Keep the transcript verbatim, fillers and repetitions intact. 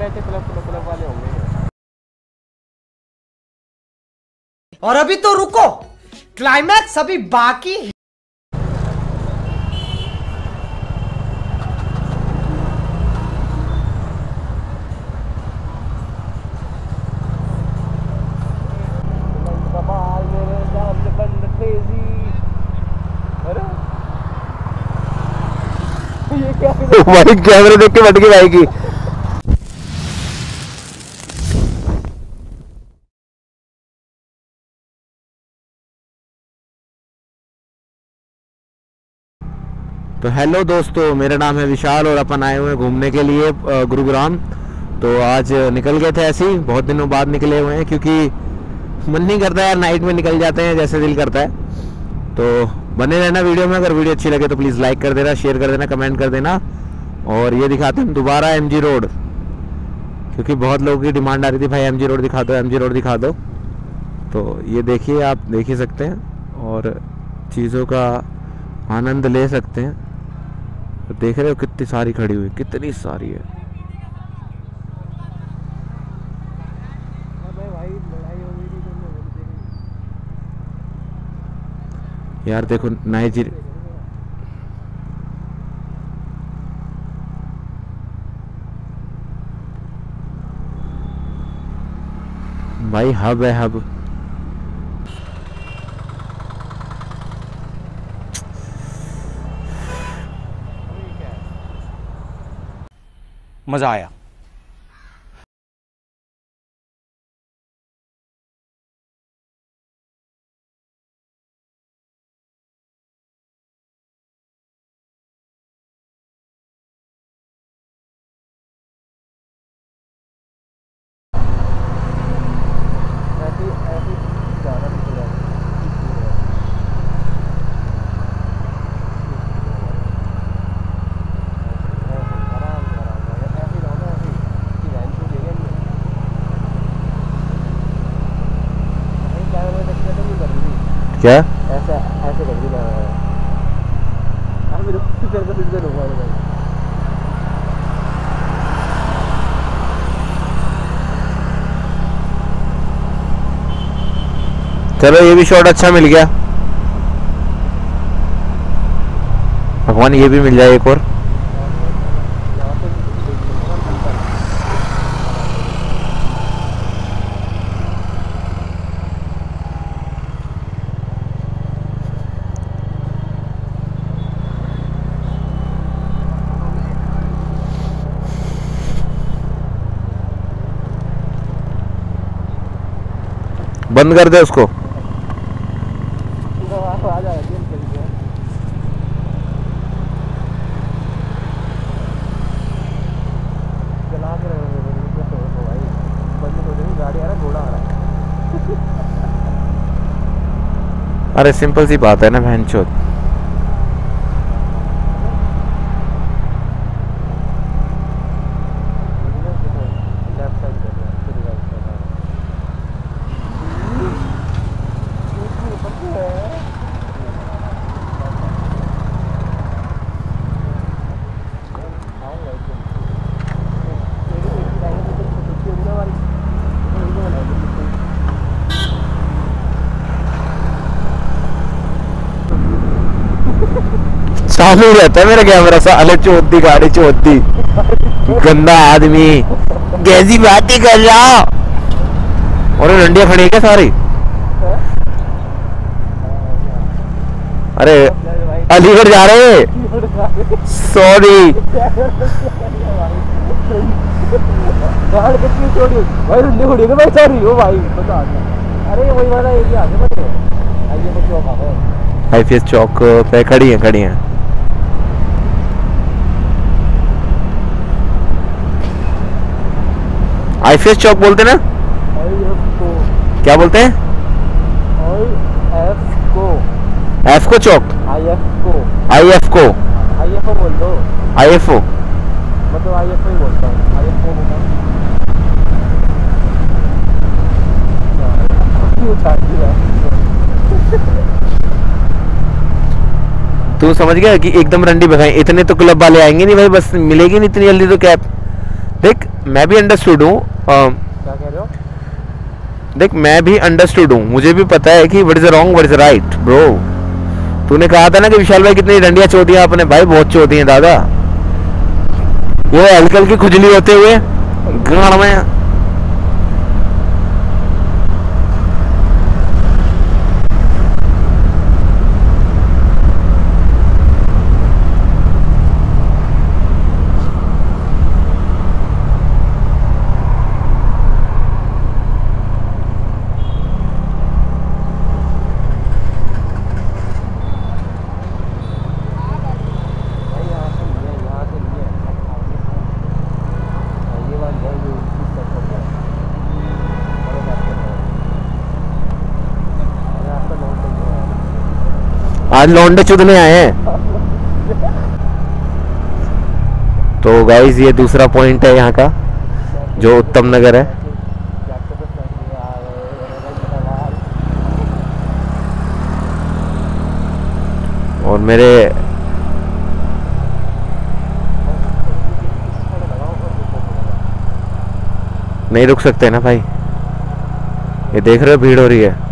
वैसे club club club वाले होंगे। और अभी तो रुको, क्लाइमैक्स अभी बाकी है। भाई कैमरे देख के बट गई भाई की। तो हेलो दोस्तों, मेरा नाम है विशाल और अपन आए हुए हैं घूमने के लिए गुरुग्राम। तो आज निकल गए थे ऐसे ही, बहुत दिनों बाद निकले हुए हैं क्योंकि मन नहीं करता यार, नाइट में निकल जाते हैं जैसे दिल करता है। तो बने रहना वीडियो में। अगर वीडियो अच्छी लगे तो प्लीज़ लाइक कर देना, शेयर कर देना, कमेंट कर देना। और ये दिखाते हैं दोबारा एमजी रोड, क्योंकि बहुत लोगों की डिमांड आ रही थी भाई एमजी रोड दिखा दो, एमजी रोड दिखा दो। तो ये देखिए, आप देख ही सकते हैं और चीज़ों का आनंद ले सकते हैं। तो देख रहे हो कितनी सारी खड़ी हुई, कितनी सारी है यार। देखो नाइजीरिया भाई हब है, हब। मजा आया। क्या ऐसे ऐसे कर दिया है। अब मेरे को फिर का फिर होगा भाई। चलो ये भी शॉट अच्छा मिल गया। भगवान ये भी मिल जाए एक और। बंद कर दे उसको। अरे सिंपल सी बात है ना भैंचोद। चालू रहता है मेरा कैमरा। साले चौथी गाड़ी, चौथी गंदा आदमी कैसी बात ही कर रहा। और डंडियां खड़ी है क्या सारी? अरे अलीगढ़ जा रहे, सॉरी। आईपीएस चौक पे खड़ी है, खड़ी है। आईपीएस चौक बोलते ना? क्या बोलते हैं? एफ को एफ को चौक, आई एफ को आई एफ को आई एफ ओ बोल दो। आई एफ ओ मतलब आई एफ ओ ही बोलता हूँ। आई एफ ओ बोलता हूँ। तू समझ गया कि एकदम रंडी भगाई। इतने तो क्लब वाले आएंगे नहीं भाई, बस मिलेगी नहीं इतनी जल्दी तो कैब। देख मैं भी अंडरस्टूड हूँ, क्या कह रहे हो? देख मैं भी अंडरस्टूड हूँ, मुझे भी पता है कि what is wrong what is right bro. तूने कहा था ना कि विशाल भाई कितनी डंडियां चोदियां अपने, भाई बहुत चोदी हैं दादा। ये हल्की हल्की खुजली होते हुए गाड़ में आज लौंडे चुदने आए हैं। तो गाइज ये दूसरा पॉइंट है यहाँ का, जो उत्तम नगर है। और मेरे नहीं रुक सकते ना भाई, ये देख रहे हो भीड़ हो रही है।